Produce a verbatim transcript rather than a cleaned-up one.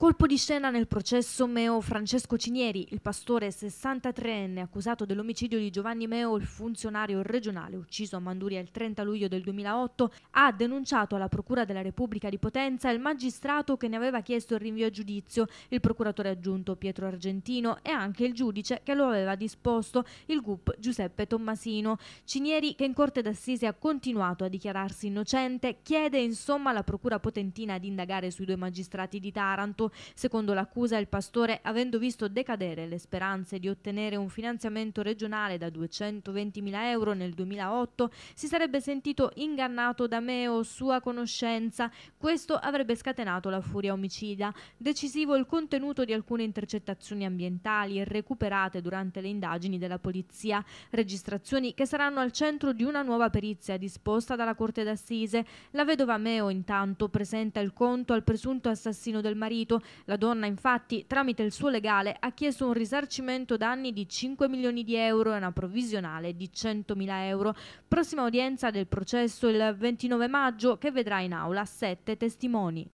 Colpo di scena nel processo Meo Francesco Cinieri, il pastore sessantatreenne accusato dell'omicidio di Giovanni Meo, il funzionario regionale ucciso a Manduria il trenta luglio del duemilaotto, ha denunciato alla Procura della Repubblica di Potenza il magistrato che ne aveva chiesto il rinvio a giudizio, il procuratore aggiunto Pietro Argentino e anche il giudice che lo aveva disposto, il G U P Giuseppe Tommasino. Cinieri, che in corte d'assise ha continuato a dichiararsi innocente, chiede insomma alla Procura potentina di indagare sui due magistrati di Taranto. Secondo l'accusa, il pastore, avendo visto decadere le speranze di ottenere un finanziamento regionale da duecentoventimila euro nel duemilaotto, si sarebbe sentito ingannato da Meo, sua conoscenza. Questo avrebbe scatenato la furia omicida. Decisivo il contenuto di alcune intercettazioni ambientali recuperate durante le indagini della polizia, registrazioni che saranno al centro di una nuova perizia disposta dalla Corte d'Assise. La vedova Meo intanto presenta il conto al presunto assassino del marito. La donna infatti, tramite il suo legale, ha chiesto un risarcimento danni di cinque milioni di euro e una provvisionale di centomila euro. Prossima udienza del processo il ventinove maggio, che vedrà in aula sette testimoni.